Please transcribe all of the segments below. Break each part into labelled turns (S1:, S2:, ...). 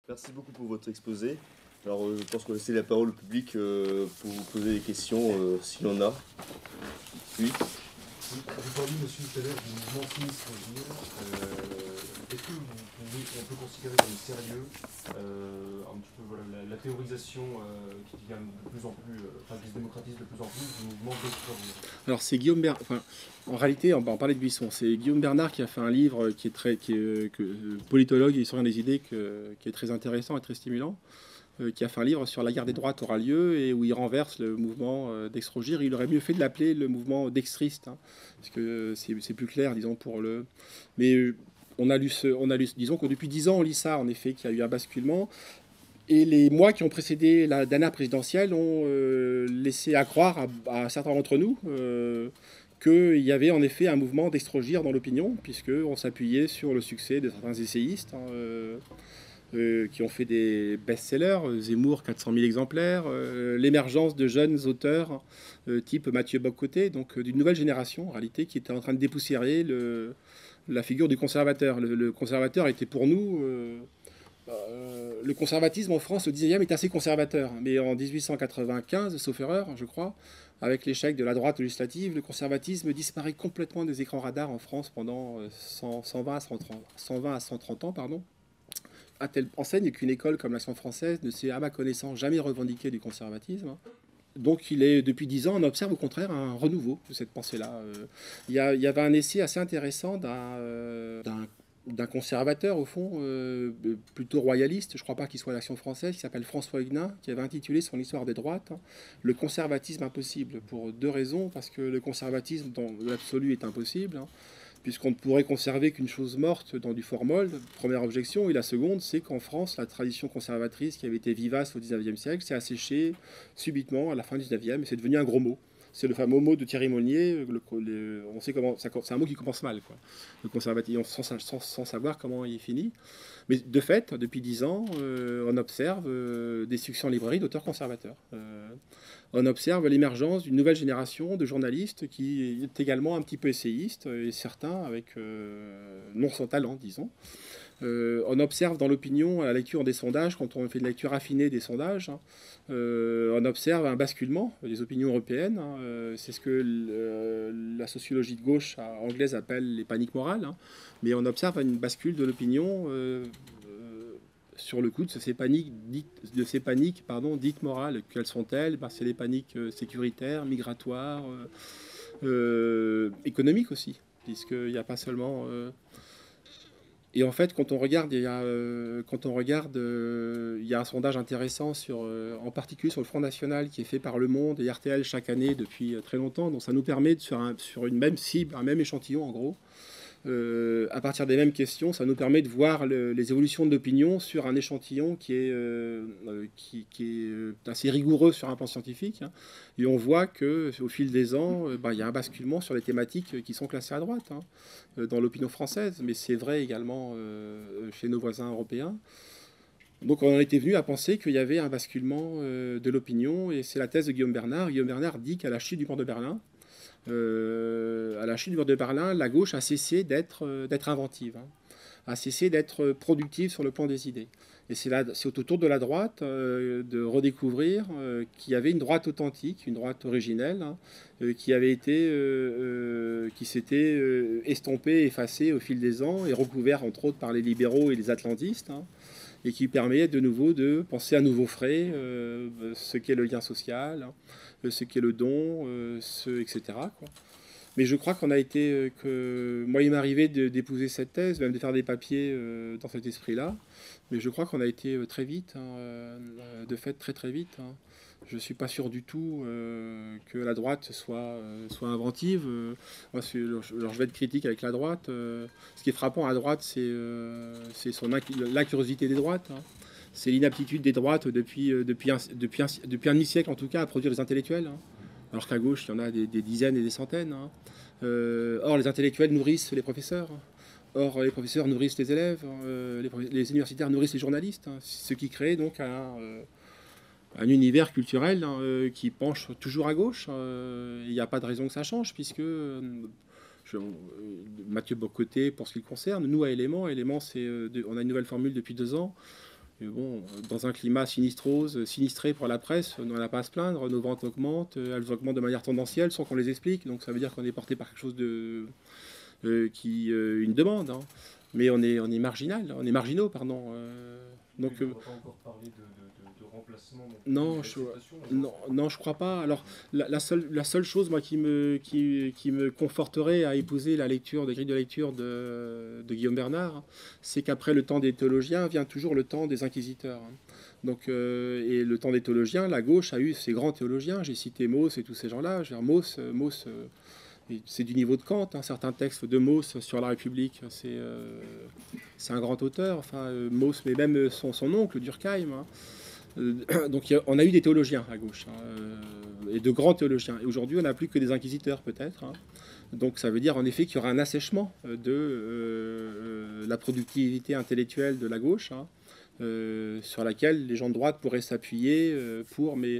S1: Merci beaucoup pour votre exposé. Alors, je pense qu'on va laisser la parole au public pour vous poser des questions s'il y en a. Oui.
S2: Oui, vous parliez, monsieur, tout à l'heure du mouvement sinistre Gilles. Est-ce que on peut considérer comme sérieux un petit peu voilà, la théorisation qui devient de plus en plus, qui se démocratise de plus en plus du mouvement d'Extraordinaire?
S3: Alors c'est Guillaume Bernard, enfin, en réalité, on va en parler de Buisson. C'est Guillaume Bernard qui a fait un livre qui est politologue et historien des idées, qui est très intéressant et très stimulant, qui a fait un livre sur la guerre des droites aura lieu et où il renverse le mouvement d'Extrogir. Il aurait mieux fait de l'appeler le mouvement dextriste, hein, parce que c'est plus clair, disons, pour le. Mais disons que depuis 10 ans, on lit ça, en effet, qu'il y a eu un basculement. Et les mois qui ont précédé la dernière présidentielle ont laissé à croire à certains d'entre nous qu'il y avait en effet un mouvement d'extrogir dans l'opinion, puisqu'on s'appuyait sur le succès de certains essayistes qui ont fait des best-sellers, Zemmour, 400 000 exemplaires, l'émergence de jeunes auteurs type Mathieu Bock-Côté, donc d'une nouvelle génération en réalité, qui était en train de dépoussiérer la figure du conservateur. Le conservateur était pour nous... le conservatisme en France au 19e est assez conservateur, mais en 1895, sauf erreur, je crois, avec l'échec de la droite législative, le conservatisme disparaît complètement des écrans radars en France pendant 120 à 130 ans, pardon, à telle enseigne qu'une école comme l'Action française ne s'est, à ma connaissance, jamais revendiquée du conservatisme. Donc, depuis 10 ans, on observe au contraire un renouveau de cette pensée-là. Il y avait un essai assez intéressant d'un conservateur, au fond, plutôt royaliste, je ne crois pas qu'il soit à l'Action française, qui s'appelle François Huguenin, qui avait intitulé son histoire des droites, hein, Le conservatisme impossible, pour deux raisons, parce que le conservatisme dans l'absolu est impossible, hein, puisqu'on ne pourrait conserver qu'une chose morte dans du formol, première objection, et la seconde, c'est qu'en France, la tradition conservatrice qui avait été vivace au 19e siècle s'est asséchée subitement à la fin du 19e, et c'est devenu un gros mot. C'est le fameux mot de Thierry Monnier. On sait comment. C'est un mot qui commence mal, quoi. Le conservatisme, sans savoir comment il finit. Mais de fait, depuis 10 ans, on observe des succès en librairie d'auteurs conservateurs. On observe l'émergence d'une nouvelle génération de journalistes qui est également un petit peu essayiste, et certains avec non sans talent, disons. On observe dans l'opinion, à la lecture des sondages, quand on fait une lecture affinée des sondages, hein, on observe un basculement des opinions européennes. Hein, c'est ce que la sociologie de gauche anglaise appelle les paniques morales. Hein, mais on observe une bascule de l'opinion sur le coup de ces paniques, dites morales. Quelles sont-elles? C'est les paniques sécuritaires, migratoires, économiques aussi, puisqu'il n'y a pas seulement... Et en fait, quand on regarde, il y a un sondage intéressant en particulier sur le Front National qui est fait par Le Monde et RTL chaque année depuis très longtemps. Donc ça nous permet sur une même cible, un même échantillon en gros, à partir des mêmes questions, ça nous permet de voir les évolutions de l'opinion sur un échantillon qui est assez rigoureux sur un plan scientifique. Hein. Et on voit qu'au fil des ans, il y a un basculement sur les thématiques qui sont classées à droite, hein, dans l'opinion française, mais c'est vrai également chez nos voisins européens. Donc on en était venu à penser qu'il y avait un basculement de l'opinion, et c'est la thèse de Guillaume Bernard. Guillaume Bernard dit qu'à la chute du mur de Berlin, à la chute du mur de Berlin, la gauche a cessé d'être inventive, hein, a cessé d'être productive sur le plan des idées. Et c'est autour de la droite de redécouvrir qu'il y avait une droite authentique, une droite originelle, hein, qui s'était estompée, effacée au fil des ans et recouvert entre autres par les libéraux et les atlantistes, hein, et qui permet de nouveau de penser à nouveau frais ce qu'est le lien social, hein, ce qu'est le don, etc., quoi. Mais je crois qu'on a été... moi, il m'est arrivé d'épouser cette thèse, même de faire des papiers dans cet esprit-là. Mais je crois qu'on a été très vite, hein, de fait très très vite. Hein. Je ne suis pas sûr du tout que la droite soit inventive. Moi, alors, je vais être critique avec la droite. Ce qui est frappant à droite, c'est la curiosité des droites. Hein. C'est l'inaptitude des droites depuis un demi-siècle, en tout cas, à produire des intellectuels. Hein. Alors qu'à gauche, il y en a des dizaines et des centaines. Hein. Or, les intellectuels nourrissent les professeurs. Or, les professeurs nourrissent les élèves. Les universitaires nourrissent les journalistes. Hein. Ce qui crée donc un univers culturel, hein, qui penche toujours à gauche. Il n'y a pas de raison que ça change, puisque Mathieu Bock-Côté, pour ce qui le concerne, nous, à Éléments, on a une nouvelle formule depuis 2 ans. Et bon, dans un climat sinistré pour la presse, on n'en a pas à se plaindre. Nos ventes augmentent, elles augmentent de manière tendancielle sans qu'on les explique. Donc ça veut dire qu'on est porté par quelque chose une demande. Hein. Mais on est marginaux, pardon.
S2: Donc, on ne va pas encore parler de remplacement.
S3: Non, je crois pas. Alors, la seule chose, moi, qui me conforterait à épouser la grille de lecture de Guillaume Bernard, c'est qu'après le temps des théologiens vient toujours le temps des inquisiteurs. Donc, et le temps des théologiens, la gauche a eu ses grands théologiens. J'ai cité Mauss et tous ces gens-là. Mauss, c'est du niveau de Kant. Hein. Certains textes de Mauss sur la République, c'est un grand auteur. Enfin, Mauss, mais même son oncle, Durkheim. Hein. Donc on a eu des théologiens à gauche, hein, et de grands théologiens. Et aujourd'hui, on n'a plus que des inquisiteurs, peut-être. Hein. Donc ça veut dire en effet qu'il y aura un assèchement de la productivité intellectuelle de la gauche, hein, sur laquelle les gens de droite pourraient s'appuyer mais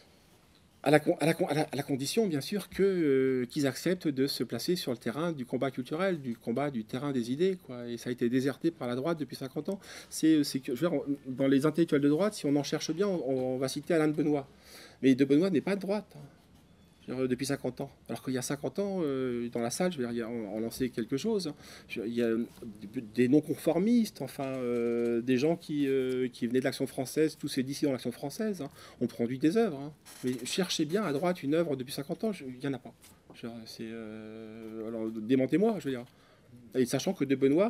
S3: à la condition, bien sûr, qu'ils acceptent de se placer sur le terrain du combat culturel, du terrain des idées. Quoi. Et ça a été déserté par la droite depuis 50 ans. C'est que, je veux dire, dans les intellectuels de droite, si on en cherche bien, on va citer Alain de Benoît. Mais de Benoît n'est pas de droite. Hein. Depuis 50 ans. Alors qu'il y a 50 ans, dans la salle, je veux dire, on lançait quelque chose. Il y a des non-conformistes, enfin, des gens qui venaient de l'Action française, tous ces dissidents de l'Action française, hein, ont produit des œuvres. Hein. Mais cherchez bien à droite une œuvre depuis 50 ans, il n'y en a pas. Alors, démentez-moi, je veux dire. Et sachant que de Benoît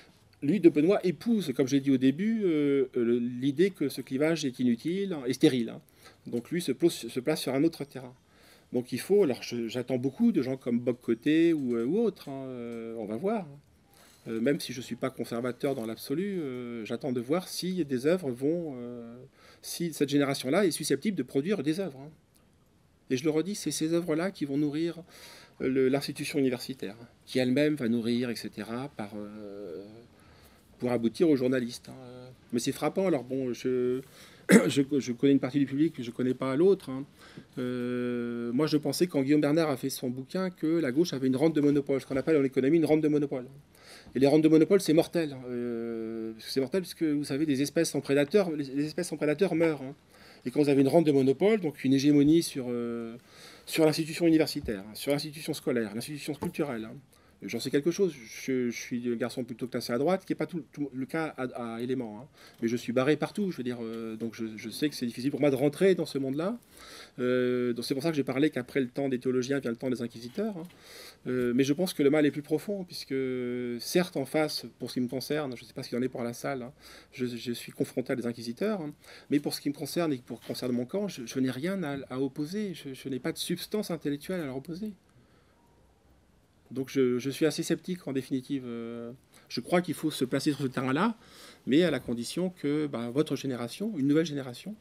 S3: épouse, comme j'ai dit au début, l'idée que ce clivage est inutile et stérile. Hein. Donc lui se place sur un autre terrain. Donc il faut, alors j'attends beaucoup de gens comme Bob Coté ou autres, hein, on va voir. Même si je ne suis pas conservateur dans l'absolu, j'attends de voir si des œuvres si cette génération-là est susceptible de produire des œuvres. Hein. Et je le redis, c'est ces œuvres-là qui vont nourrir l'institution universitaire, qui elle-même va nourrir, etc., pour aboutir aux journalistes. Hein. Mais c'est frappant, alors bon, je connais une partie du public, je ne connais pas l'autre. Hein. Moi, je pensais, quand Guillaume Bernard a fait son bouquin, que la gauche avait une rente de monopole, ce qu'on appelle en économie une rente de monopole. Et les rentes de monopole, c'est mortel. C'est mortel parce que, vous savez, les espèces sans prédateurs meurent. Hein. Et quand vous avez une rente de monopole, donc une hégémonie sur l'institution universitaire, sur l'institution scolaire, l'institution culturelle, hein, j'en sais quelque chose. Je suis un garçon plutôt classé à droite, qui n'est pas tout le cas à éléments. Hein. Mais je suis barré partout, je veux dire. Donc je sais que c'est difficile pour moi de rentrer dans ce monde-là. Donc c'est pour ça que j'ai parlé qu'après le temps des théologiens vient le temps des inquisiteurs. Hein. Mais je pense que le mal est plus profond, puisque certes en face, pour ce qui me concerne, je ne sais pas ce qu'il en est pour la salle, hein, je suis confronté à des inquisiteurs, hein, mais pour ce qui me concerne et pour ce qui concerne mon camp, je n'ai rien à opposer. Je n'ai pas de substance intellectuelle à leur opposer. Donc je suis assez sceptique en définitive. Je crois qu'il faut se placer sur ce terrain-là, mais à la condition que votre génération, une nouvelle génération,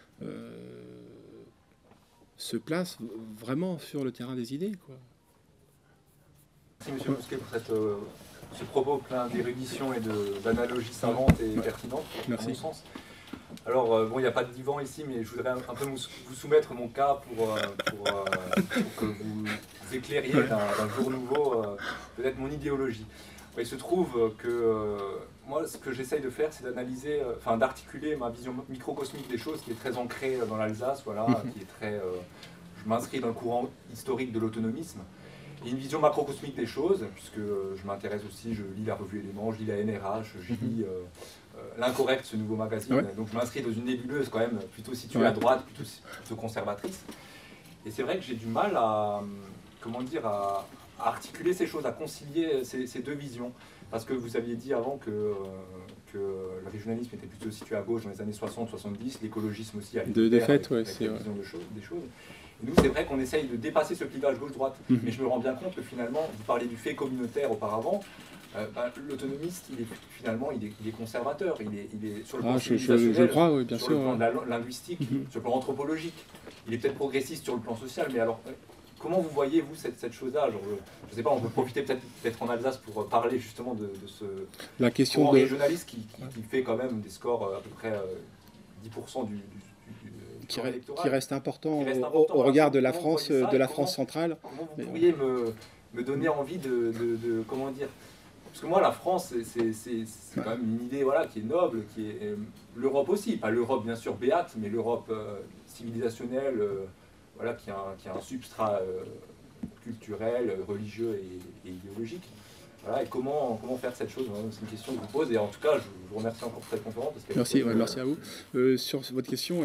S3: se place vraiment sur le terrain des idées. Quoi.
S4: Merci Monsieur Bousquet pour ce propos plein d'érudition et d'analogies savantes et pertinentes,
S3: Merci.
S4: à mon sens. Alors, bon, il n'y a pas de divan ici, mais je voudrais un peu vous soumettre mon cas pour que vous éclairiez d'un jour nouveau peut-être mon idéologie. Il se trouve que moi, ce que j'essaye de faire, c'est d'analyser, d'articuler ma vision microcosmique des choses, qui est très ancrée dans l'Alsace, voilà, qui est très... je m'inscris dans le courant historique de l'autonomisme. Et une vision macrocosmique des choses, puisque je m'intéresse aussi, je lis la revue Éléments, je lis la NRH, je lis l'Incorrect, ce nouveau magazine. Ouais. Donc je m'inscris dans une nébuleuse quand même, plutôt située à droite, plutôt conservatrice. Et c'est vrai que j'ai du mal à articuler ces choses, à concilier ces deux visions. Parce que vous aviez dit avant que le régionalisme était plutôt situé à gauche dans les années 60-70, l'écologisme aussi à
S3: de fait,
S4: avec la vision des choses. Et nous, c'est vrai qu'on essaye de dépasser ce clivage gauche-droite. Mais je me rends bien compte que finalement, vous parliez du fait communautaire auparavant, l'autonomiste, il est conservateur, il est sur le plan civilisationnel,
S3: je crois, oui, bien
S4: sur
S3: sûr,
S4: le plan linguistique, sur le plan anthropologique. Il est peut-être progressiste sur le plan social, mais alors, comment vous voyez, vous, cette chose-là? Je ne sais pas, on peut profiter peut-être d'être en Alsace pour parler justement de ce courant régionaliste qui fait quand même des scores à peu près 10% du
S3: qui reste important au regard de la France centrale.
S4: Comment vous pourriez me donner envie de comment dire, Parce que moi, la France, c'est quand même une idée voilà, qui est noble, qui est l'Europe aussi, pas l'Europe bien sûr béate, mais l'Europe civilisationnelle, voilà, qui a un substrat culturel, religieux et idéologique. Voilà, et comment faire cette chose, c'est une question que je vous pose, et en tout cas, je vous remercie encore pour cette conférence. Parce
S3: merci à vous. Sur votre question,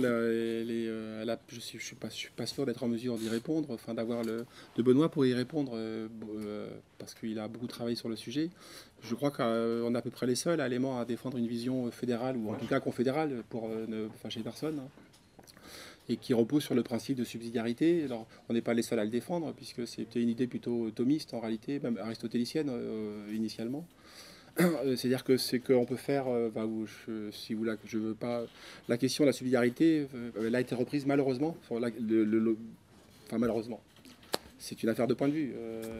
S3: je suis pas sûr d'être en mesure d'y répondre, enfin de Benoît pour y répondre, parce qu'il a beaucoup travaillé sur le sujet. Je crois qu'on est à peu près les seuls éléments à défendre une vision fédérale, ou en tout cas confédérale, pour ne fâcher personne, hein, et qui repose sur le principe de subsidiarité. Alors, on n'est pas les seuls à le défendre, puisque c'était une idée plutôt thomiste, en réalité, même aristotélicienne, initialement. C'est-à-dire que c'est qu'on peut faire, si vous voulez, je veux pas, la question de la subsidiarité, elle a été reprise malheureusement, enfin malheureusement, c'est une affaire de point de vue.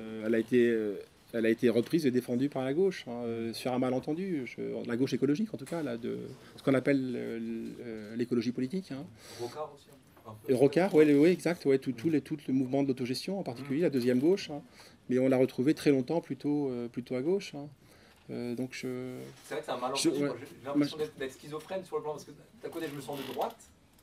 S3: Elle a été reprise et défendue par la gauche, hein, sur un malentendu, la gauche écologique en tout cas, là, de ce qu'on appelle l'écologie politique. Hein.
S4: Rocard aussi.
S3: Rocard, oui, exact, ouais, tout le mouvement de l'autogestion, en particulier la deuxième gauche, hein, mais on l'a retrouvé très longtemps plutôt à gauche. Hein.
S4: C'est vrai que c'est un malentendu. J'ai l'impression d'être schizophrène sur le plan, parce que d'un côté je me sens de droite.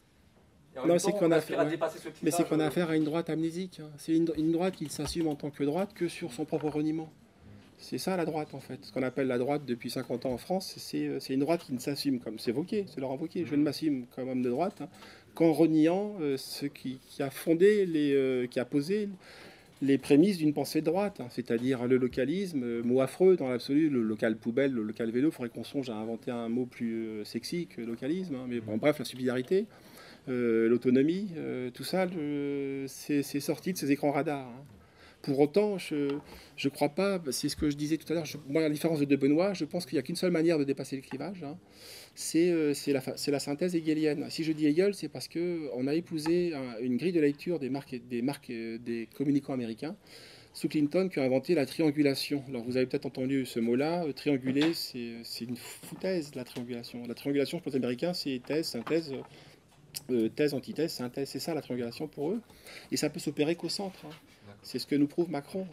S3: Non, c'est qu'on a affaire à une droite amnésique. Hein. C'est une droite qui ne s'assume en tant que droite que sur son propre reniement. C'est ça la droite en fait. Ce qu'on appelle la droite depuis 50 ans en France, c'est une droite qui ne s'assume comme c'est Wauquiez, c'est Laurent Wauquiez. Je ne m'assume comme homme de droite, hein, qu'en reniant ce qui a fondé, qui a posé les prémices d'une pensée de droite, hein, c'est-à-dire le localisme, mot affreux dans l'absolu, le local poubelle, le local vélo. Il faudrait qu'on songe à inventer un mot plus sexy que localisme, hein, mais bon, bref, la subsidiarité. L'autonomie, tout ça, c'est sorti de ces écrans radars. Hein. Pour autant, je crois pas, c'est ce que je disais tout à l'heure, moi, à la différence de Benoît, je pense qu'il n'y a qu'une seule manière de dépasser le clivage, hein, c'est la synthèse hegelienne. Si je dis Hegel, c'est parce qu'on a épousé une grille de lecture des communicants américains sous Clinton qui a inventé la triangulation. Alors vous avez peut-être entendu ce mot-là, trianguler, c'est une foutaise, la triangulation. La triangulation pour les Américains, c'est thèse, synthèse, thèse, antithèse, synthèse, c'est ça la triangulation pour eux. Et ça peut s'opérer qu'au centre. Hein. C'est ce que nous prouve Macron.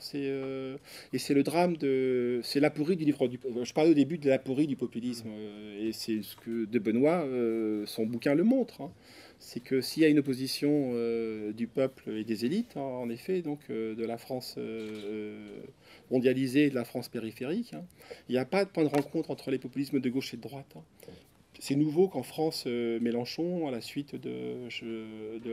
S3: Et c'est le drame c'est l'aporie du livre. Je parlais au début de l'aporie du populisme. Et c'est ce que de Benoît, son bouquin le montre. Hein. C'est que s'il y a une opposition du peuple et des élites, hein, en effet, donc de la France mondialisée et de la France périphérique, hein, il n'y a pas de point de rencontre entre les populismes de gauche et de droite. Hein. C'est nouveau qu'en France, Mélenchon, à la suite de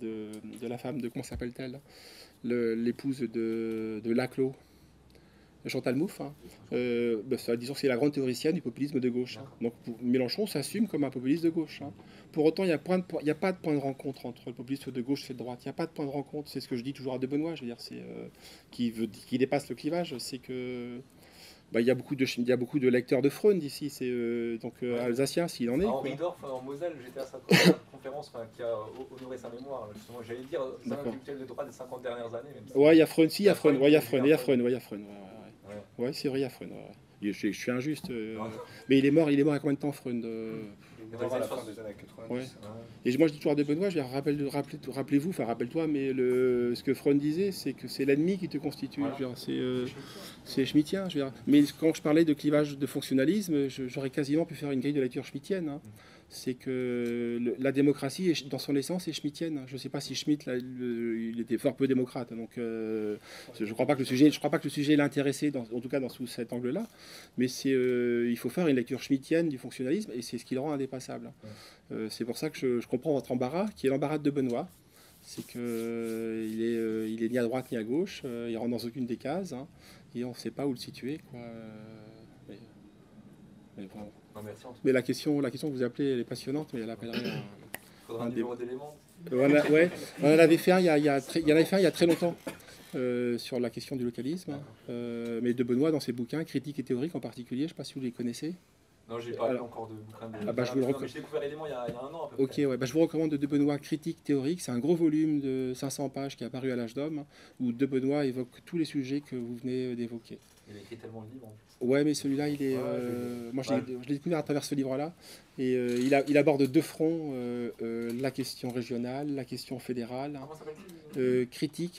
S3: la femme de, comment s'appelle-t-elle, l'épouse de Laclos, Chantal Mouffe, hein, disons que c'est la grande théoricienne du populisme de gauche. Hein. Donc Mélenchon s'assume comme un populiste de gauche. Hein. Pour autant, il n'y a pas de point de rencontre entre le populisme de gauche et de droite. Il n'y a pas de point de rencontre. C'est ce que je dis toujours à de Benoît, je veux dire, qui dépasse le clivage, c'est que... il y a beaucoup de lecteurs de Freund ici, c'est alsacien s'il en est.
S4: Henri Dorf en Moselle, j'étais à sa conférence qui a honoré sa mémoire. Justement, j'allais dire, c'est un intellectuel de droite des 50 dernières années.
S3: Ouais, il y a Freund, il y a Freund. Ouais, c'est vrai, il y a Freund. Ouais. Je suis injuste. Mais il est mort à combien de temps, Freund
S5: Il est mort à la fin des années 90.
S3: Ouais. Et moi je dis toujours à de Benoît, rappelez-vous, enfin rappelle-toi, mais ce que Freud disait, c'est que c'est l'ennemi qui te constitue. Voilà. C'est schmittien. Mais quand je parlais de clivage de fonctionnalisme, j'aurais quasiment pu faire une grille de lecture schmittienne. Hein. C'est que la démocratie, dans son essence, est schmittienne. Je ne sais pas si Schmitt, il était fort peu démocrate. Donc, je ne crois pas que le sujet l'intéressait, en tout cas sous cet angle-là. Mais il faut faire une lecture schmittienne du fonctionnalisme, et c'est ce qui le rend indépassable. C'est pour ça que je comprends votre embarras, qui est l'embarras de Benoît. C'est qu'il est ni à droite ni à gauche, il rentre dans aucune des cases, hein, et on ne sait pas où le situer, quoi. Mais bon.
S4: Non, merci,
S3: mais la question que vous appelez, elle est passionnante, mais elle appellerait
S4: il faudra un numéro d'éléments.
S3: On en avait fait un il y a très longtemps sur la question du localisme, mais de Benoît dans ses bouquins, critiques et théoriques en particulier, je ne sais pas si vous les connaissez.
S4: Non, j'ai pas encore de bouquin de...
S3: je
S4: l'ai découvert élément il y a un an à peu près.
S3: Ok, ouais, je vous recommande de Benoît, Critique théorique. C'est un gros volume de 500 pages qui est apparu à l'Âge d'Homme, où de Benoît évoque tous les sujets que vous venez d'évoquer.
S4: Il a écrit tellement de livres.
S3: Ouais, mais celui-là, il est... moi, je l'ai découvert à travers ce livre-là. Et il aborde deux fronts, la question régionale, la question fédérale.
S4: Comment s'appelle-t-il ?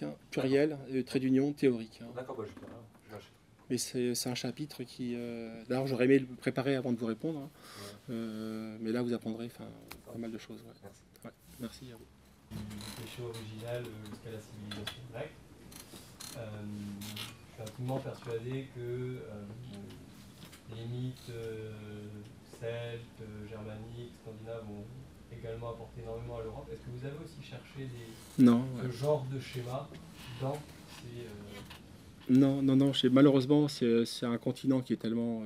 S3: Critique, pluriel, trait d'union, théorique.
S4: D'accord,
S3: Mais c'est un chapitre qui... D'ailleurs, j'aurais aimé le préparer avant de vous répondre. Hein. Mais là, vous apprendrez pas mal de choses. Ouais.
S4: Merci.
S3: Ouais. Merci à vous.
S2: Du péché original jusqu'à la civilisation grecque. Je suis intimement persuadé que les mythes celtes, germaniques, scandinaves ont également apporté énormément à l'Europe. Est-ce que vous avez aussi cherché ce genre de schéma dans ces...
S3: Non. Malheureusement, c'est un continent qui est tellement...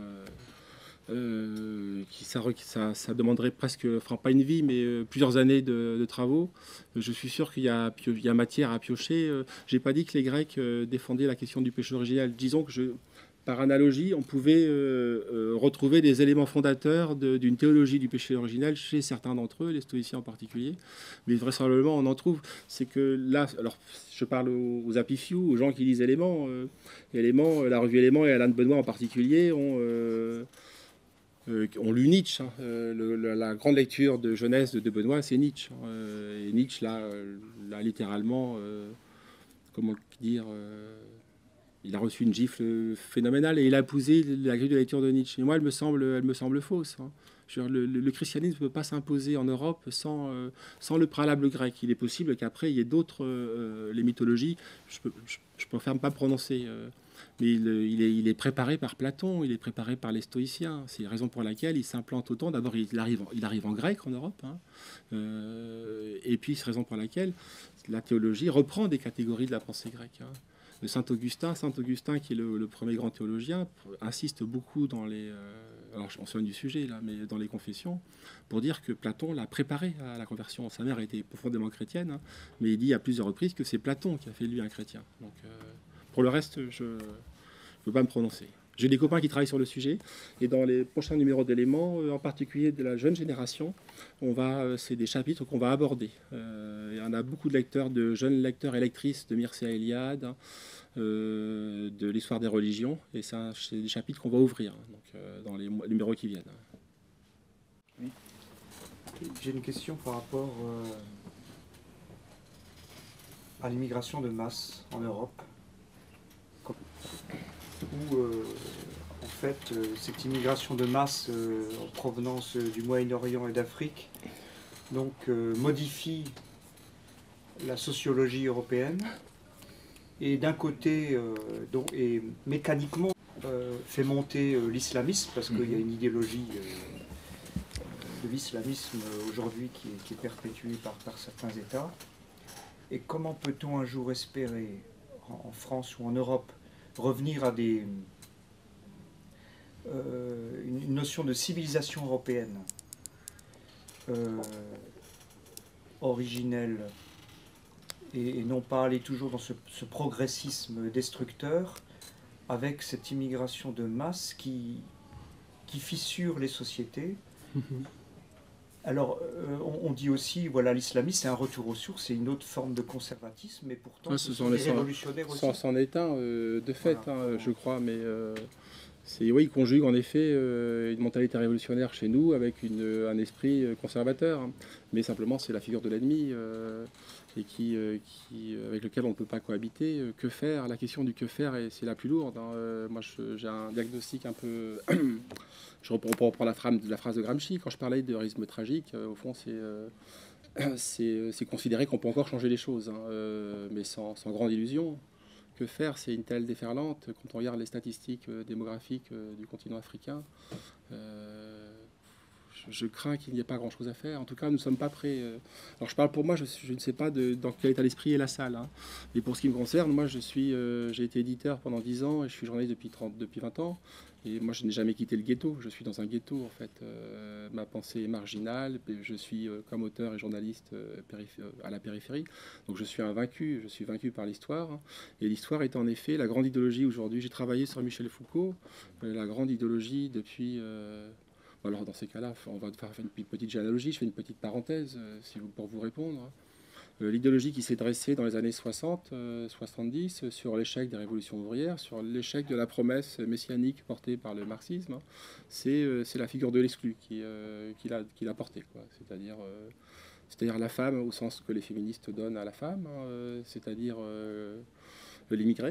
S3: ça demanderait presque, enfin pas une vie, mais plusieurs années de travaux. Je suis sûr qu'il y a matière à piocher. J'ai pas dit que les Grecs défendaient la question du péché original. Disons que par analogie, on pouvait retrouver des éléments fondateurs d'une théologie du péché original chez certains d'entre eux, les stoïciens en particulier. Mais vraisemblablement, on en trouve. C'est que là, alors je parle aux apifious, aux gens qui lisent Éléments. La revue Éléments et Alain de Benoît en particulier ont lu Nietzsche. Hein. La grande lecture de jeunesse de Benoît, c'est Nietzsche. Et Nietzsche, là littéralement, comment dire, il a reçu une gifle phénoménale et il a épousé la grille de lecture de Nietzsche. Et moi, elle me semble fausse. Hein. Le christianisme ne peut pas s'imposer en Europe sans le préalable grec. Il est possible qu'après, il y ait d'autres... les mythologies, je préfère ne pas prononcer... mais il est préparé par Platon, il est préparé par les stoïciens. C'est la raison pour laquelle il s'implante autant. D'abord, il arrive en grec en Europe. Hein. Et puis, c'est la raison pour laquelle la théologie reprend des catégories de la pensée grecque. Hein. Saint Augustin, qui est le premier grand théologien, insiste beaucoup dans les... alors, je m'en souviens du sujet, là, mais dans les confessions, pour dire que Platon l'a préparé à la conversion. Sa mère était profondément chrétienne, hein, mais il dit à plusieurs reprises que c'est Platon qui a fait de lui un chrétien. Donc, pour le reste, je ne peux pas me prononcer. J'ai des copains qui travaillent sur le sujet, et dans les prochains numéros d'Éléments, en particulier de la jeune génération, c'est des chapitres qu'on va aborder. Il y en a beaucoup de jeunes lecteurs et lectrices de Mircea Eliade, hein, de l'histoire des religions, et c'est des chapitres qu'on va ouvrir donc, dans les numéros qui viennent.
S5: Oui. J'ai une question par rapport à l'immigration de masse en Europe. Où, en fait, cette immigration de masse en provenance du Moyen-Orient et d'Afrique donc, modifie la sociologie européenne et d'un côté, et mécaniquement, fait monter l'islamisme, parce qu'il y a une idéologie de l'islamisme aujourd'hui qui est perpétuée par certains États. Et comment peut-on un jour espérer, en France ou en Europe, revenir à une notion de civilisation européenne originelle et non pas aller toujours dans ce progressisme destructeur avec cette immigration de masse qui fissure les sociétés. Alors, on dit aussi, voilà, l'islamisme, c'est un retour aux sources, c'est une autre forme de conservatisme, mais pourtant, ce sont des révolutionnaires aussi.
S3: C'en est un, de fait, voilà, je crois, mais oui, il conjugue en effet une mentalité révolutionnaire chez nous avec un esprit conservateur, hein. Mais simplement, c'est la figure de l'ennemi et avec lequel on ne peut pas cohabiter. Que faire? La question du que faire, c'est la plus lourde. Hein. Moi, j'ai un diagnostic un peu... Je reprends la phrase de Gramsci. Quand je parlais de rythme tragique, au fond, c'est considérer qu'on peut encore changer les choses, hein, mais sans grande illusion. Que faire? C'est une telle déferlante. Quand on regarde les statistiques démographiques du continent africain, je crains qu'il n'y ait pas grand-chose à faire. En tout cas, nous ne sommes pas prêts. Alors, je parle pour moi, je ne sais pas dans quel état d'esprit est la salle. Hein. Mais pour ce qui me concerne, moi, j'ai été éditeur pendant 10 ans et je suis journaliste depuis 20 ans. Et moi, je n'ai jamais quitté le ghetto. Je suis dans un ghetto, en fait. Ma pensée est marginale. Je suis comme auteur et journaliste à la périphérie. Donc, je suis vaincu. Je suis vaincu par l'histoire. Et l'histoire est en effet la grande idéologie aujourd'hui. J'ai travaillé sur Michel Foucault, la grande idéologie depuis... Alors, dans ces cas-là, on va faire une petite généalogie. Je fais une petite parenthèse pour vous répondre. L'idéologie qui s'est dressée dans les années 60-70 sur l'échec des révolutions ouvrières, sur l'échec de la promesse messianique portée par le marxisme, c'est la figure de l'exclu qui l'a portée, c'est-à-dire la femme au sens que les féministes donnent à la femme, c'est-à-dire l'immigré,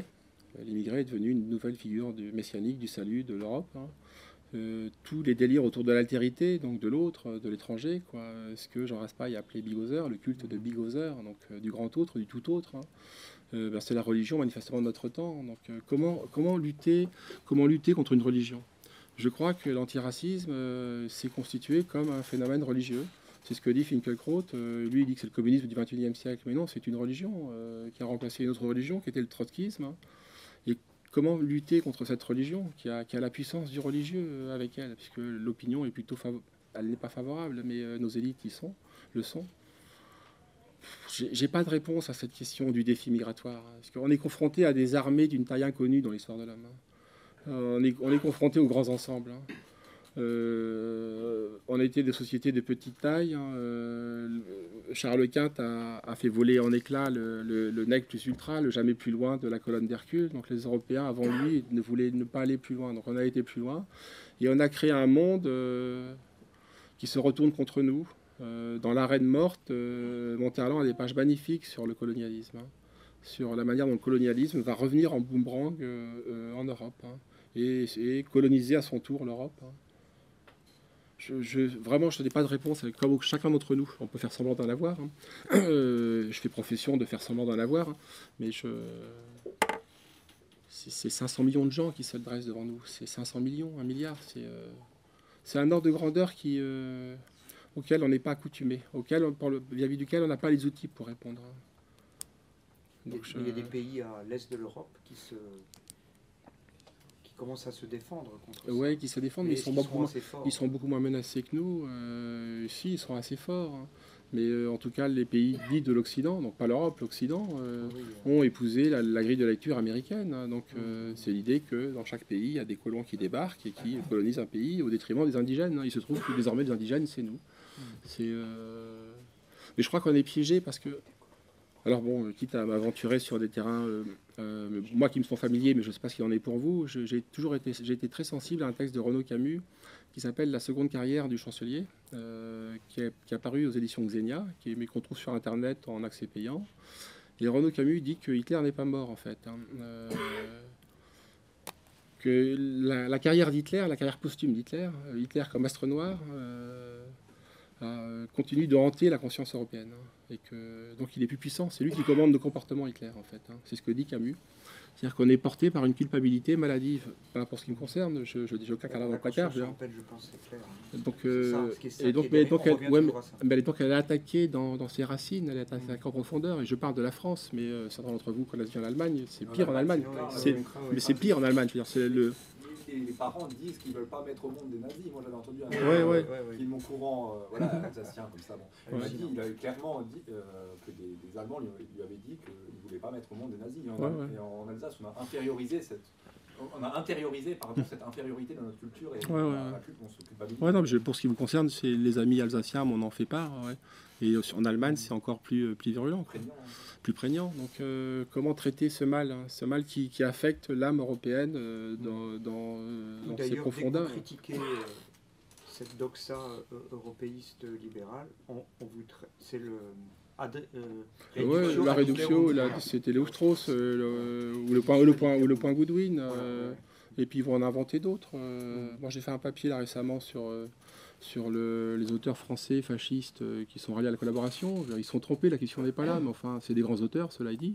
S3: L'immigré est devenu une nouvelle figure du messianique, du salut de l'Europe. Hein. Tous les délires autour de l'altérité, donc de l'autre, de l'étranger, quoi. Ce que Jean Raspail appelait Big Other, le culte de Big Other, donc du grand autre, du tout autre. Hein. Ben, c'est la religion manifestement de notre temps. Donc comment lutter contre une religion? Je crois que l'antiracisme s'est constitué comme un phénomène religieux. C'est ce que dit Finkielkraut. Lui, il dit que c'est le communisme du XXIe siècle. Mais non, c'est une religion qui a remplacé une autre religion, qui était le trotskisme. Hein. Et comment lutter contre cette religion qui a la puissance du religieux avec elle? Puisque l'opinion est plutôt elle n'est pas favorable, mais nos élites le sont. J'ai pas de réponse à cette question du défi migratoire. Parce qu'on est confronté à des armées d'une taille inconnue dans l'histoire de l'homme. On est confronté aux grands ensembles. Hein. On a été des sociétés de petite taille. Hein. Charles Quint a fait voler en éclats le nec plus ultra, le jamais plus loin de la colonne d'Hercule. Donc les Européens, avant lui, ne voulaient ne pas aller plus loin. Donc on a été plus loin. Et on a créé un monde qui se retourne contre nous. Dans l'arène morte, Monterland a des pages magnifiques sur le colonialisme. Hein. Sur la manière dont le colonialisme va revenir en boomerang en Europe. Hein. Et coloniser à son tour l'Europe. Hein. Vraiment, je n'ai pas de réponse. Comme chacun d'entre nous, on peut faire semblant d'en avoir. Hein. Je fais profession de faire semblant d'en avoir, hein. Mais c'est 500 millions de gens qui se dressent devant nous. C'est 500 millions, 1 milliard. C'est un ordre de grandeur auquel on n'est pas accoutumé, vis-à-vis duquel on n'a pas les outils pour répondre.
S5: Donc, il y a des pays à l'est de l'Europe qui commencent à se défendre contre ça.
S3: Oui, qui se défendent, mais ils sont beaucoup moins menacés que nous. Si, ils sont assez forts. Hein. Mais en tout cas, les pays dits de l'Occident, donc pas l'Europe, l'Occident, ont épousé la grille de lecture américaine. Hein. Donc c'est l'idée que dans chaque pays, il y a des colons qui débarquent et qui colonisent un pays au détriment des indigènes. Hein. Il se trouve que désormais, les indigènes, c'est nous. Mais je crois qu'on est piégé parce que... Alors bon, quitte à m'aventurer sur des terrains, moi qui me sont familiers, mais je ne sais pas ce qu'il en est pour vous, j'ai été très sensible à un texte de Renaud Camus qui s'appelle La seconde carrière du chancelier, qui est apparu aux éditions Xenia, mais qu'on trouve sur Internet en accès payant. Et Renaud Camus dit que Hitler n'est pas mort, en fait. Hein. Que la carrière d'Hitler, la carrière posthume d'Hitler, Hitler comme astre noir, continue de hanter la conscience européenne. Hein. Et que, donc il est plus puissant, c'est lui qui commande le comportement Hitler, en fait. Hein. C'est ce que dit Camus. C'est-à-dire qu'on est porté par une culpabilité maladive. Enfin, pour ce qui me concerne, je claque dans le placard. Je pense, c'est clair. Donc, elle est attaquée dans ses racines, elle est attaquée en profondeur. Et je parle de la France, mais certains d'entre vous connaissent bien l'Allemagne. C'est pire en Allemagne. Mais c'est pire en Allemagne. C'est le...
S4: Les parents disent qu'ils ne veulent pas mettre au monde des nazis. Moi, j'avais entendu un qui est mon courant alsacien comme ça. Bon. Il avait clairement dit que des Allemands lui avaient dit qu'ils ne voulaient pas mettre au monde des nazis. Et en Alsace, on a intériorisé cette infériorité dans notre culture et la culture, on se culpabilise.
S3: Non, mais pour ce qui vous concerne, c'est les amis alsaciens, on en fait part. Ouais. Et en Allemagne, c'est encore plus virulent. Plus prégnant. Donc, comment traiter ce mal, hein, ce mal qui affecte l'âme européenne dans ses profondeurs.
S5: D'ailleurs, critiquer cette doxa européiste libérale, c'est le...
S3: la réduction, c'était Léo-Strauss, ou le point Goodwin. Et puis ils vont en inventer d'autres. Moi, j'ai fait un papier là récemment sur les auteurs français fascistes qui sont ralliés à la collaboration. Ils sont trompés, la question n'est pas là, mais enfin, c'est des grands auteurs, cela est dit.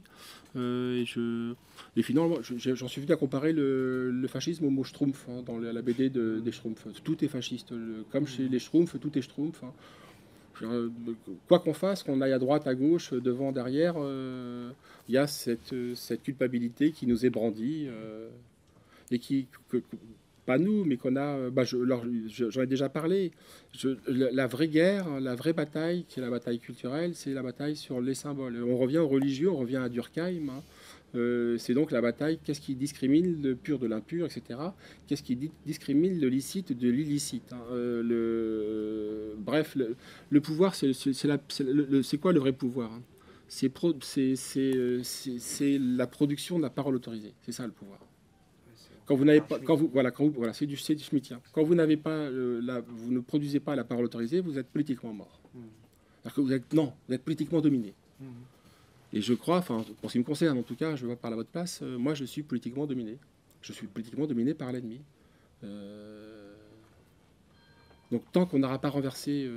S3: Et finalement, j'en suis venu à comparer le fascisme au mot Schtroumpf, hein, dans la BD des Schtroumpfs. Tout est fasciste. Comme chez les Schtroumpfs, tout est Schtroumpf. Hein. Quoi qu'on fasse, qu'on aille à droite, à gauche, devant, derrière, il y a cette culpabilité qui nous est brandie. Et pas nous, mais qu'on a... j'en ai déjà parlé. La vraie guerre, la vraie bataille, qui est la bataille culturelle, c'est la bataille sur les symboles. On revient au religieux, on revient à Durkheim. Hein. C'est donc la bataille, qu'est-ce qui discrimine le pur de l'impur, etc. Qu'est-ce qui discrimine le licite de l'illicite. Hein. Bref, le pouvoir, c'est quoi le vrai pouvoir, hein? C'est la production de la parole autorisée. C'est ça le pouvoir. Quand vous n'avez pas, c'est du schmittien. Quand vous n'avez pas, vous ne produisez pas la parole autorisée, vous êtes politiquement mort. Alors que vous êtes politiquement dominé. Et je crois, enfin, pour ce qui me concerne en tout cas, je vais pas parler à votre place, moi je suis politiquement dominé. Je suis politiquement dominé par l'ennemi. Donc tant qu'on n'aura pas renversé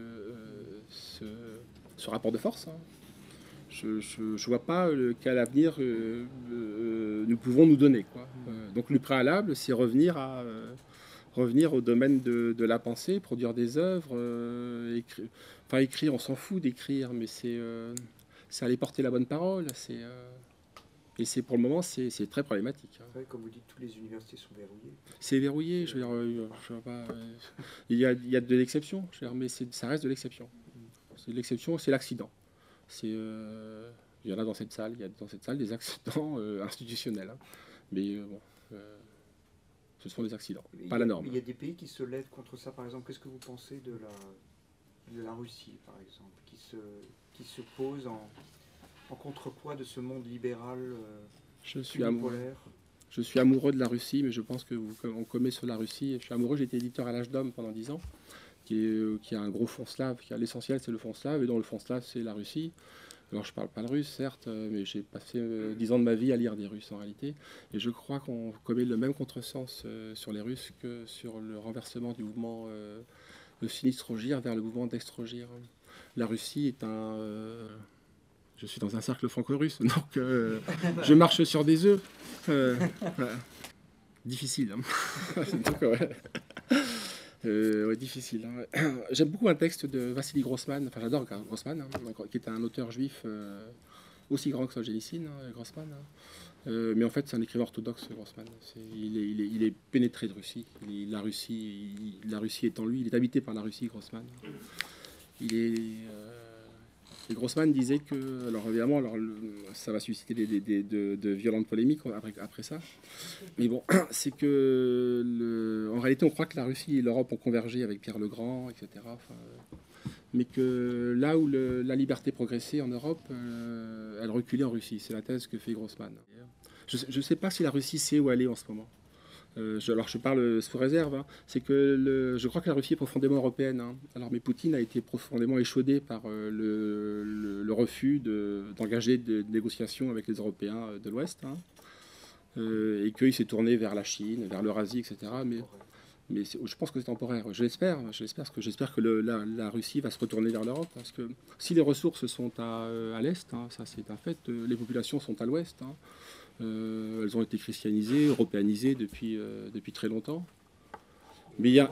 S3: ce rapport de force, hein, je ne vois pas quel avenir nous pouvons nous donner, quoi. Donc le préalable, c'est revenir au domaine de la pensée, produire des œuvres, écrire, on s'en fout d'écrire, mais c'est aller porter la bonne parole. Et c'est pour le moment, c'est très problématique.
S5: Ouais, comme vous dites, toutes les universités sont verrouillées.
S3: C'est verrouillé, je veux dire, je vois pas, il y a de l'exception, mais ça reste de l'exception. C'est l'exception, c'est l'accident. Il y en a dans cette salle, il y a dans cette salle des accidents institutionnels. Hein. Mais bon, ce sont des accidents, pas la norme.
S5: Il y a des pays qui se lèvent contre ça, par exemple. Qu'est-ce que vous pensez de la Russie, par exemple, qui se pose en contrepoids de ce monde libéral
S3: je suis amoureux de la Russie, mais je pense qu'on commet sur la Russie. Je suis amoureux, j'ai été éditeur à l'Âge d'Homme pendant 10 ans, qui a un gros fond slave, l'essentiel c'est le fond slave, et dans le fond slave c'est la Russie. Alors je parle pas le russe, certes, mais j'ai passé 10 ans de ma vie à lire des Russes en réalité, et je crois qu'on commet le même contresens sur les Russes que sur le renversement du mouvement de Sinistrogir vers le mouvement d'Extrogir. La Russie est je suis dans un cercle franco-russe, donc je marche sur des œufs. Voilà. Difficile. Hein. Donc, ouais, difficile. Hein. J'aime beaucoup un texte de Vassili Grossman, enfin j'adore Grossman, hein, qui est un auteur juif aussi grand que Solzhenitsyn, hein, Grossman. Hein. Mais en fait, c'est un écrivain orthodoxe, Grossman. Il est pénétré de Russie. La Russie est en lui. Il est habité par la Russie, Grossman. Et Grossman disait que, alors évidemment, ça va susciter de violentes polémiques après ça. Mais bon, c'est que en réalité, on croit que la Russie et l'Europe ont convergé avec Pierre le Grand, etc. Enfin, mais que là où la liberté progressait en Europe, elle reculait en Russie. C'est la thèse que fait Grossman. Je ne sais pas si la Russie sait où aller en ce moment. Alors je parle sous réserve, hein. C'est que je crois que la Russie est profondément européenne. Hein. Alors, mais Poutine a été profondément échaudé par le refus d'engager des négociations avec les Européens de l'Ouest, hein. Et qu'il s'est tourné vers la Chine, vers l'Eurasie, etc. Mais je pense que c'est temporaire. Je l'espère, parce que j'espère que la Russie va se retourner vers l'Europe, parce que si les ressources sont à l'Est, hein, ça c'est un fait, les populations sont à l'Ouest. Hein. Elles ont été christianisées, européanisées depuis très longtemps. Mais il y a...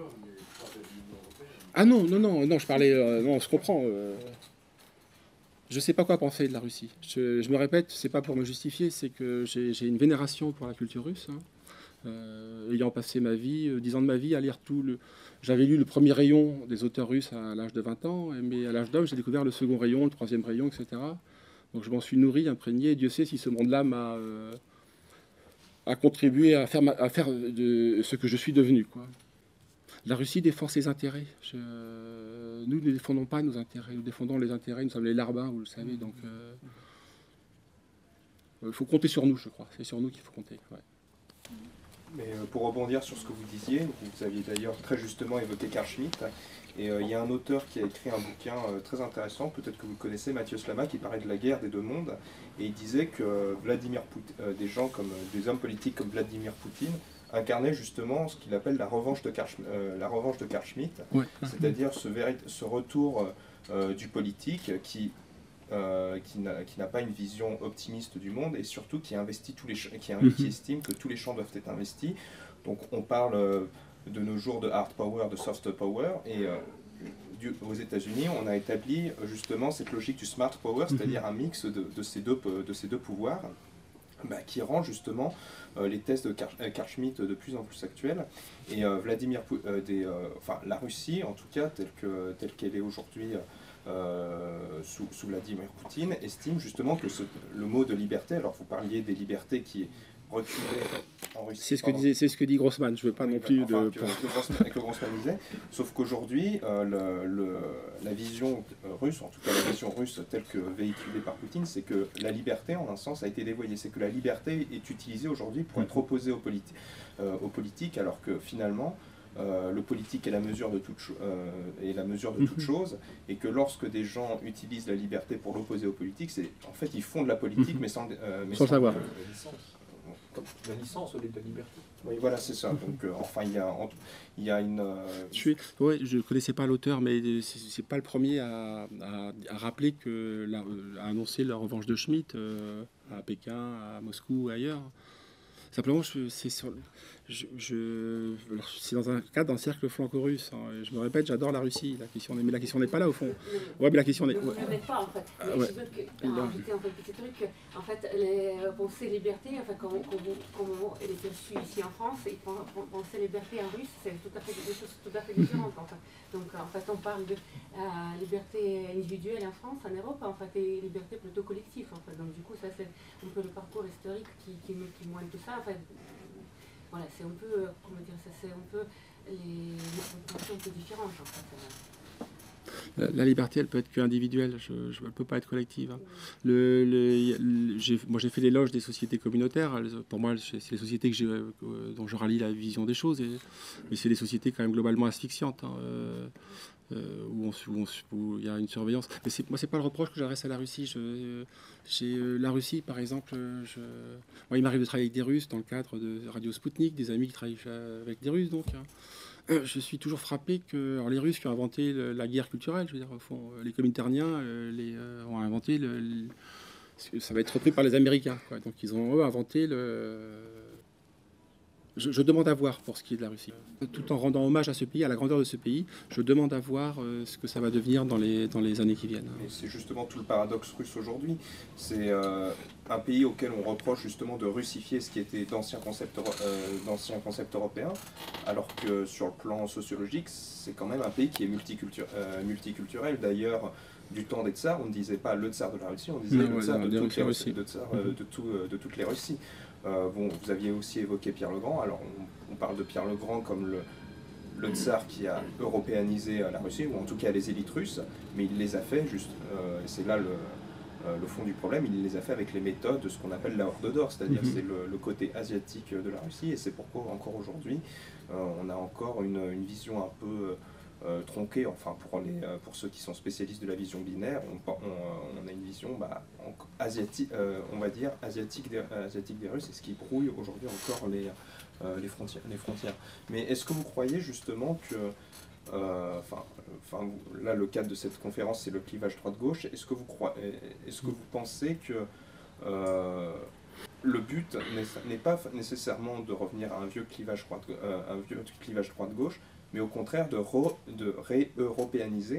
S3: Ah non, je parlais... non, je comprends. Je ne sais pas quoi penser de la Russie. Je me répète, c'est pas pour me justifier, c'est que j'ai une vénération pour la culture russe. Hein. Ayant passé 10 ans de ma vie à lire J'avais lu le premier rayon des auteurs russes à l'âge de 20 ans, mais à l'âge d'homme, j'ai découvert le second rayon, le troisième rayon, etc. Donc je m'en suis nourri, imprégné, et Dieu sait si ce monde-là m'a contribué à faire de ce que je suis devenu, quoi. La Russie défend ses intérêts. Nous ne défendons pas nos intérêts, nous défendons les intérêts, nous sommes les larbins, vous le savez, donc il faut compter sur nous, je crois. C'est sur nous qu'il faut compter. Ouais.
S6: Mais pour rebondir sur ce que vous disiez, vous aviez d'ailleurs très justement évoqué Carl Schmitt, et il y a un auteur qui a écrit un bouquin très intéressant, peut-être que vous le connaissez, Mathieu Slama, qui parlait de la guerre des deux mondes, et il disait que des hommes politiques comme Vladimir Poutine incarnaient justement ce qu'il appelle la revanche de Carl Schmitt,
S3: ouais.
S6: C'est-à-dire ce retour du politique qui n'a pas une vision optimiste du monde et surtout qui estime que tous les champs doivent être investis. Donc on parle de nos jours de hard power, de soft power, et aux États-Unis on a établi justement cette logique du smart power, c'est-à-dire un mix de ces deux pouvoirs, qui rend justement les thèses de Carl Schmitt de plus en plus actuelles. Et la Russie, en tout cas telle qu'elle est aujourd'hui, sous Vladimir Poutine, estime justement que le mot de liberté, alors vous parliez des libertés qui reculées en Russie.
S3: C'est ce que dit Grossman, je ne veux pas non plus
S6: que Grossman disait, sauf qu'aujourd'hui, la vision russe, en tout cas la vision russe telle que véhiculée par Poutine, c'est que la liberté, en un sens, a été dévoyée. C'est que la liberté est utilisée aujourd'hui pour être opposée aux politiques, alors que finalement, le politique est la mesure de toute chose, et que lorsque des gens utilisent la liberté pour l'opposer au politique, en fait ils font de la politique mais sans
S3: le savoir.
S4: La licence au lieu de la liberté.
S6: Oui, voilà, c'est ça. Donc, enfin, il y a une.
S3: Je connaissais pas l'auteur, mais c'est pas le premier à rappeler à annoncer la revanche de Schmitt à Pékin, à Moscou, ailleurs. Simplement, c'est dans un cadre d'un cercle franco-russe. Hein. Je me répète, j'adore la Russie. Mais la question n'est pas là au fond. Ouais, mais la question n'est pas.
S7: En fait. Je veux ajouter un petit truc. En fait, les pensées liberté, enfin, quand elle est reçue ici en France, et penser liberté en russe, c'est tout à fait des choses tout à fait différentes. En fait. Donc, en fait, on parle de liberté individuelle en France, en Europe, en fait, et liberté plutôt collective. En fait. Donc, du coup, ça c'est un peu le parcours historique qui moine tout ça. En fait, voilà, c'est un peu, comment dire, ça c'est un peu les compréhensions un peu différentes. En fait.
S3: La liberté, elle peut être qu'individuelle, elle ne peut pas être collective. Hein. Moi, j'ai fait l'éloge des sociétés communautaires. Pour moi, c'est les sociétés dont je rallie la vision des choses. Mais c'est des sociétés quand même globalement asphyxiantes. Hein, où il y a une surveillance. Mais moi, c'est pas le reproche que j'adresse à la Russie. La Russie, par exemple, moi, il m'arrive de travailler avec des Russes dans le cadre de Radio Sputnik, des amis qui travaillent avec des Russes, donc. Hein. Je suis toujours frappé que les Russes qui ont inventé la guerre culturelle, je veux dire, au fond, les Cominterniens ont inventé ça va être repris par les Américains, quoi. Donc ils ont inventé Je demande à voir pour ce qui est de la Russie. Tout en rendant hommage à ce pays, à la grandeur de ce pays, je demande à voir ce que ça va devenir dans les années qui viennent.
S6: Et c'est justement tout le paradoxe russe aujourd'hui. C'est un pays auquel on reproche justement de russifier ce qui était d'anciens concepts européens, alors que sur le plan sociologique, c'est quand même un pays qui est multiculturel. D'ailleurs, du temps des tsars, on ne disait pas le tsar de la Russie, on disait le tsar de toutes les Russies. Vous aviez aussi évoqué Pierre le Grand. Alors, on parle de Pierre le Grand comme le tsar qui a européanisé la Russie, ou en tout cas les élites russes, mais il les a fait c'est là le fond du problème, il les a fait avec les méthodes de ce qu'on appelle la Horde d'or, c'est-à-dire c'est le côté asiatique de la Russie, et c'est pourquoi encore aujourd'hui, on a encore une vision un peu tronquée, enfin pour ceux qui sont spécialistes de la vision binaire, on a une vision asiatique, on va dire asiatique des Russes, et ce qui brouille aujourd'hui encore les frontières. Mais est-ce que vous croyez justement que, là le cadre de cette conférence c'est le clivage droite-gauche, est-ce que vous pensez que le but n'est pas nécessairement de revenir à un vieux clivage droite-gauche, mais au contraire de ré-européaniser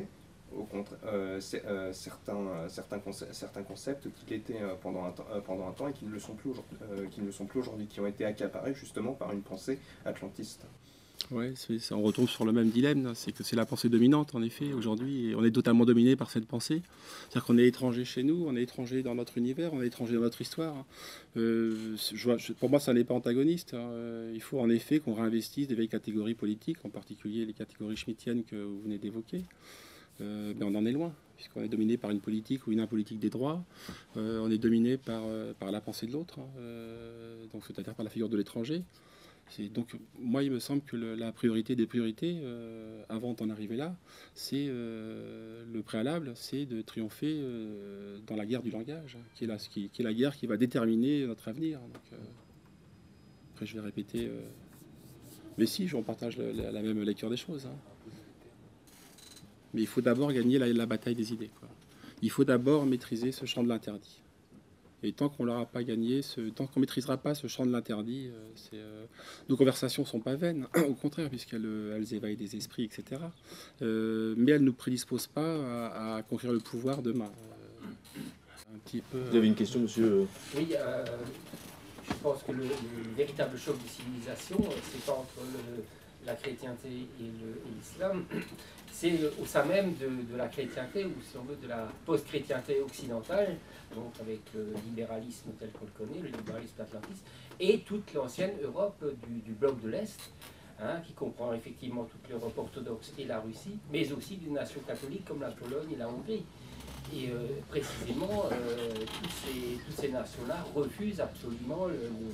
S6: certains concepts qui l'étaient pendant un temps et qui ne le sont plus aujourd'hui, qui ont été accaparés justement par une pensée atlantiste.
S3: Oui, on retombe sur le même dilemme, c'est que c'est la pensée dominante en effet aujourd'hui, et on est totalement dominé par cette pensée. C'est-à-dire qu'on est étranger chez nous, on est étranger dans notre univers, on est étranger dans notre histoire. Pour moi, ça n'est pas antagoniste. Il faut en effet qu'on réinvestisse des vieilles catégories politiques, en particulier les catégories schmittiennes que vous venez d'évoquer. Mais on en est loin, puisqu'on est dominé par une politique ou une impolitique des droits. On est dominé par la pensée de l'autre, donc c'est-à-dire par la figure de l'étranger. Donc, moi, il me semble que la priorité des priorités, avant d'en arriver là, c'est le préalable, c'est de triompher dans la guerre du langage, qui est la guerre qui va déterminer notre avenir. Donc, après, je vais répéter, mais si, on partage la même lecture des choses. Hein. Mais il faut d'abord gagner la bataille des idées, quoi. Il faut d'abord maîtriser ce champ de l'interdit. Et tant qu'on l'aura pas gagné, tant qu'on maîtrisera pas ce champ de l'interdit, nos conversations sont pas vaines, au contraire, puisqu'elles éveillent des esprits, etc. Mais elles ne nous prédisposent pas à conquérir le pouvoir demain. Un petit peu.
S1: Vous avez une question, monsieur?
S8: Oui, je pense que le véritable choc de civilisation, c'est pas entre la chrétienté et l'islam, c'est au sein même de la chrétienté, ou si on veut de la post-chrétienté occidentale, donc avec le libéralisme tel qu'on le connaît, le libéralisme atlantiste, et toute l'ancienne Europe du bloc de l'Est, hein, qui comprend effectivement toute l'Europe orthodoxe et la Russie, mais aussi des nations catholiques comme la Pologne et la Hongrie. Et précisément, toutes ces nations-là refusent absolument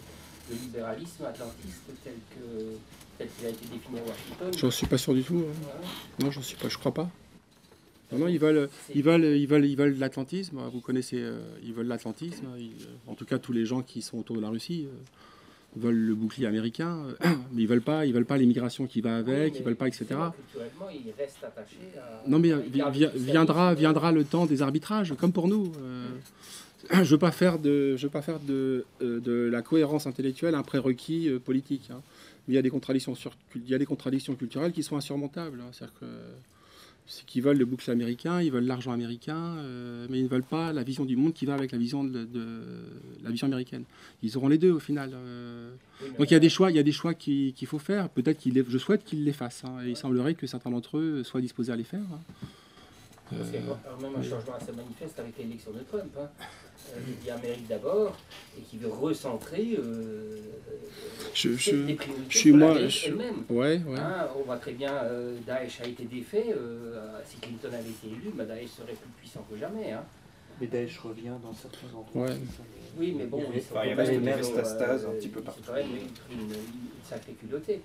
S8: le libéralisme atlantiste tel qu'il a été défini à Washington.
S3: J'en suis pas sûr du tout. Hein.
S8: Ouais.
S3: Non, j'en suis pas, je crois pas. Non, ils veulent l'atlantisme. Vous connaissez, ils veulent l'atlantisme. En tout cas, tous les gens qui sont autour de la Russie veulent le bouclier américain, mais ils veulent pas l'immigration qui va avec, ils veulent pas, etc.
S8: Culturellement, ils restent attachés à...
S3: Non, mais viendra le temps des arbitrages, comme pour nous. Je veux pas faire de la cohérence intellectuelle un prérequis politique. Hein. Mais il y a des contradictions culturelles qui sont insurmontables. Hein. C'est qu'ils veulent le bouclier américain, ils veulent l'argent américain, mais ils ne veulent pas la vision du monde qui va avec la vision la vision américaine. Ils auront les deux au final. Donc il y a des choix qu'il faut faire. Peut-être je souhaite qu'ils les fassent. Hein, et il semblerait que certains d'entre eux soient disposés à les faire. Hein.
S8: C'est même un changement assez manifeste avec l'élection de Trump. Hein. Il dit Amérique d'abord et qui veut recentrer les priorités sur l'Amérique elle-même.
S3: Ouais.
S8: Hein, on voit très bien, Daesh a été défait. Si Clinton avait été élu, Daesh serait plus puissant que jamais. Hein.
S5: Mais Daesh revient dans certains endroits.
S3: Ouais.
S8: Oui, mais bon,
S6: il reste une métastase un petit peu partout.
S8: C'est quand même une sacrée culottée.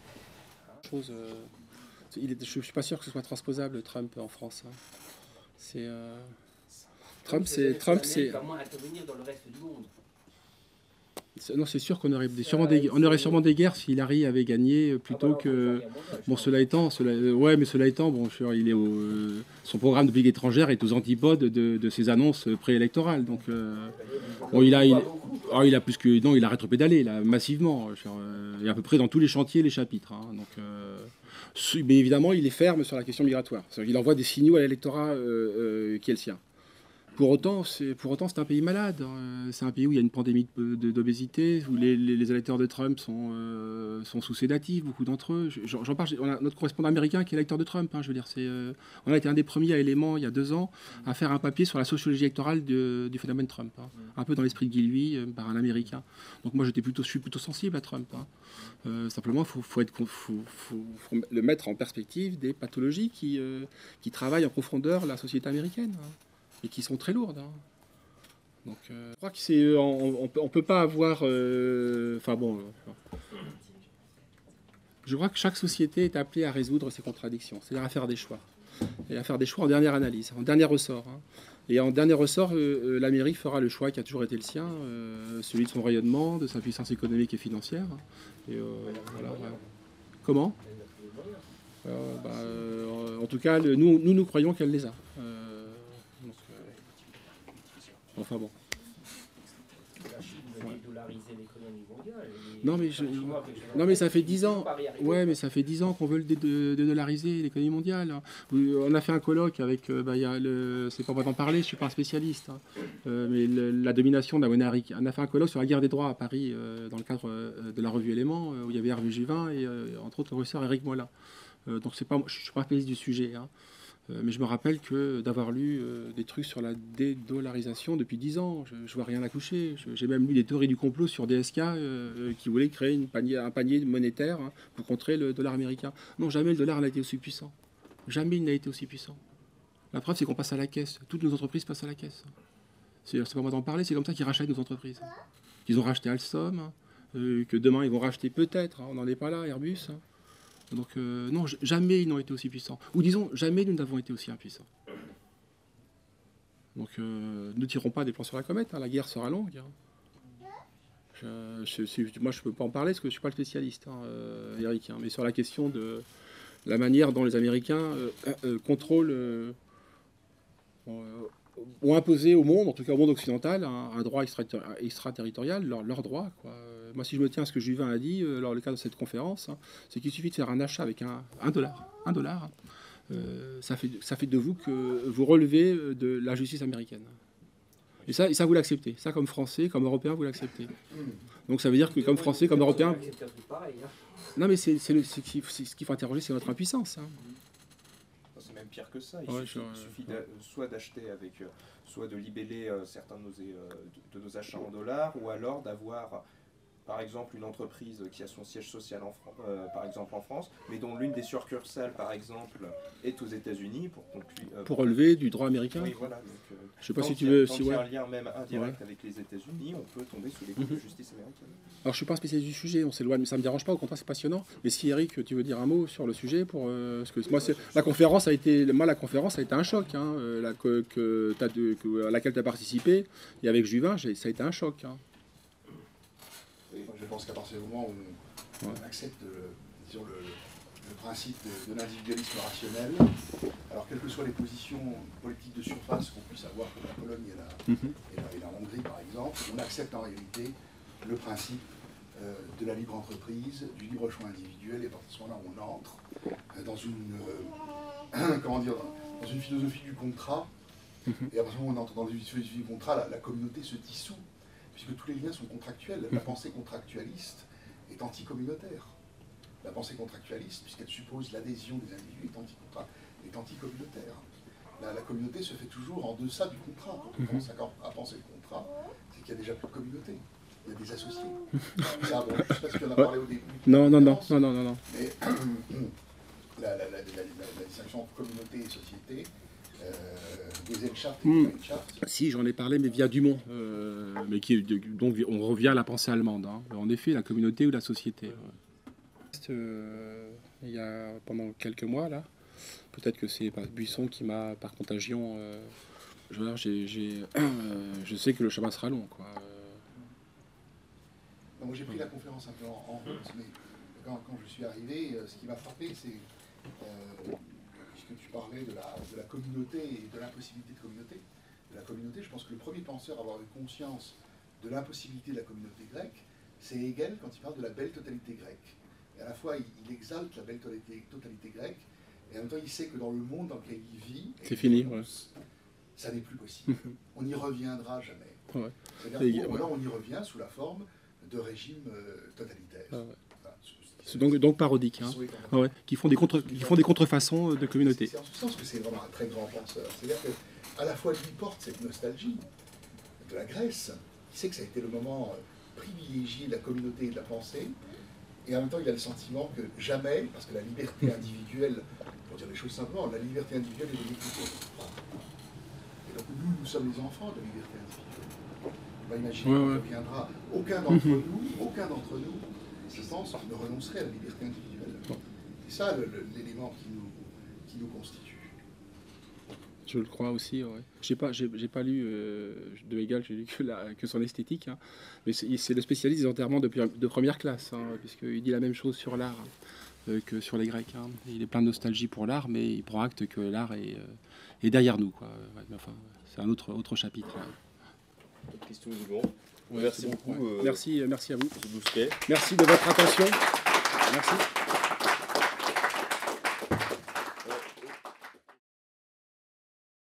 S3: Je ne suis pas sûr que ce soit transposable, Trump, en France. Hein. Trump, c'est...
S8: Comment intervenir dans le reste du monde?
S3: Non, c'est sûr qu'on aurait sûrement des guerres si Hillary avait gagné plutôt que... Bon, cela étant, bon, il est son programme de politique étrangère est aux antipodes de ses annonces préélectorales. Donc, bon, il a plus que... Non, il a rétropédalé, là, massivement. Il est à peu près dans tous les chantiers, les chapitres. Hein, donc, mais évidemment, il est ferme sur la question migratoire. Il envoie des signaux à l'électorat qui est le sien. Pour autant, c'est un pays malade. C'est un pays où il y a une pandémie d'obésité, où les électeurs de Trump sont sous sédatifs, beaucoup d'entre eux. J'en parle. On a notre correspondant américain qui est électeur de Trump. Hein, je veux dire, on a été un des premiers à Éléments il y a 2 ans à faire un papier sur la sociologie électorale du phénomène Trump, hein, un peu dans l'esprit de Guy Lui, par un Américain. Donc moi, je suis plutôt sensible à Trump. Hein. Simplement, il faut le mettre en perspective des pathologies qui travaillent en profondeur la société américaine. Hein. Et qui sont très lourdes. Hein. Donc, je crois que on peut pas avoir. Je crois que chaque société est appelée à résoudre ses contradictions, c'est-à-dire à faire des choix, et à faire des choix en dernière analyse, en dernier ressort. Hein. Et en dernier ressort, l'Amérique fera le choix qui a toujours été le sien, celui de son rayonnement, de sa puissance économique et financière. Et, voilà. Comment ? En tout cas, nous croyons qu'elle les a. Enfin bon.
S8: La Chine veut dédollariser l'économie mondiale.
S3: Non mais ça fait 10 ans. Ouais, mais ça fait 10 ans qu'on veut dédollariser l'économie mondiale. On a fait un colloque avec. C'est pas moi d'en parler, je suis pas un spécialiste. Hein, mais la domination de la monnaie américaine. On a fait un colloque sur la guerre des droits à Paris dans le cadre de la revue Éléments, où il y avait Hervé Juvin et entre autres le professeur Éric Mollin. Donc je suis pas un spécialiste du sujet. Hein. Mais je me rappelle que d'avoir lu des trucs sur la dédollarisation depuis 10 ans, je vois rien accoucher. J'ai même lu des théories du complot sur DSK qui voulaient créer un panier monétaire hein, pour contrer le dollar américain. Non, jamais le dollar n'a été aussi puissant. Jamais il n'a été aussi puissant. La preuve, c'est qu'on passe à la caisse. Toutes nos entreprises passent à la caisse. C'est pas moi d'en parler, c'est comme ça qu'ils rachètent nos entreprises. Ils ont racheté Alstom, que demain ils vont racheter peut-être, hein, on n'en est pas là, Airbus. Hein. Donc non, jamais ils n'ont été aussi puissants. Ou disons, jamais nous n'avons été aussi impuissants. Donc ne tirons pas des plans sur la comète, hein, la guerre sera longue. Hein. Moi je ne peux pas en parler parce que je ne suis pas le spécialiste, hein, Eric. Hein, mais sur la question de la manière dont les Américains contrôlent, ont imposé au monde, en tout cas au monde occidental, un droit extraterritorial, leur droit. Quoi. Moi, si je me tiens à ce que Juvin a dit lors du cadre de cette conférence, hein, c'est qu'il suffit de faire un achat avec un dollar. Ça fait de vous que vous relevez de la justice américaine. Et ça vous l'acceptez. Ça, comme Français, comme Européen, vous l'acceptez. Donc ça veut dire que comme Français, comme Européen... Non, mais c'est ce qu'il faut interroger, c'est notre impuissance. Hein.
S6: C'est même pire que ça. Il suffit soit d'acheter soit de libeller certains de nos achats en dollars, ou alors d'avoir, par exemple, une entreprise qui a son siège social par exemple en France, mais dont l'une des succursales, par exemple, est aux États-Unis pour
S3: relever du droit américain.
S6: Oui, voilà. Donc,
S3: Je sais pas
S6: Tant
S3: si tu
S6: qu'il y a-
S3: veux.
S6: tant
S3: Si,
S6: qu'il y a
S3: ouais.
S6: un lien même indirect avec les États-Unis, on peut tomber sous les coups de justice américaine.
S3: Alors, je suis pas un spécialiste du sujet, on s'éloigne, mais ça me dérange pas, au contraire, c'est passionnant. Mais si Eric, tu veux dire un mot sur le sujet, parce que moi, la conférence a été un choc, hein, à laquelle tu as participé, et avec Juvin, ça a été un choc. Hein.
S9: Oui, je pense qu'à partir du moment où on accepte, disons, le principe de l'individualisme rationnel, alors quelles que soient les positions politiques de surface qu'on puisse avoir, comme la Pologne et la Hongrie par exemple, on accepte en réalité le principe de la libre entreprise, du libre choix individuel, et à partir de ce moment-là, on entre dans une, dans une philosophie du contrat, et à partir du moment où on entre dans une philosophie du contrat, la communauté se dissout, puisque tous les liens sont contractuels. La pensée contractualiste est anticommunautaire. La pensée contractualiste, puisqu'elle suppose l'adhésion des individus, est anticommunautaire. La communauté se fait toujours en deçà du contrat. Quand on commence à penser le contrat, c'est qu'il n'y a déjà plus de communauté. Il y a des associés. Ça, bon, je ne sais pas si tu en as parlé au début.
S3: Non.
S9: Mais la distinction entre communauté et société, Gesellschaft et Gemeinschaft.
S3: Si, j'en ai parlé, mais via Dumont, donc on revient à la pensée allemande. Hein. En effet, la communauté ou la société. Il y a pendant quelques mois là, peut-être que c'est Buisson qui m'a par contagion. Je sais que le chemin sera long, quoi.
S9: Moi j'ai pris la conférence un peu en route, mais quand je suis arrivé, ce qui m'a frappé, c'est puisque tu parlais de la communauté et de l'impossibilité de communauté. De la communauté, je pense que le premier penseur à avoir eu conscience de l'impossibilité de la communauté grecque, c'est Hegel quand il parle de la belle totalité grecque. Et à la fois, il exalte la belle totalité grecque, et en même temps, il sait que dans le monde dans lequel il vit,
S3: c'est fini,
S9: ça n'est plus possible. On n'y reviendra jamais.
S3: Ouais.
S9: C'est-à-dire, ou alors on y revient sous la forme de régimes totalitaires.
S3: Donc parodiques, hein. Qui font des contrefaçons de communauté.
S9: C'est en ce sens que c'est vraiment un très grand penseur. C'est-à-dire qu'à la fois, lui porte cette nostalgie de la Grèce, il sait que ça a été le moment privilégié de la communauté et de la pensée, et en même temps, il a le sentiment que jamais, parce que la liberté individuelle, pour dire les choses simplement, la liberté individuelle est limitée. Et donc nous sommes les enfants de la liberté individuelle. On va imaginer qu'on reviendra. Aucun d'entre nous, je pense, ne renoncerait à la liberté individuelle. C'est ça l'élément qui nous constitue.
S3: Je le crois aussi, ouais. J'ai pas lu de Hegel, j'ai lu que son esthétique, hein. Mais c'est le spécialiste des enterrements de première classe, hein, puisqu'il dit la même chose sur l'art que sur les Grecs. Hein. Il est plein de nostalgie pour l'art, mais il prend acte que l'art est derrière nous, quoi. Ouais, mais enfin, c'est un autre chapitre. Ouais.
S1: Autre question du monde. Merci beaucoup.
S3: Merci à vous.
S1: M. Bousquet.
S3: Merci de votre attention. Merci.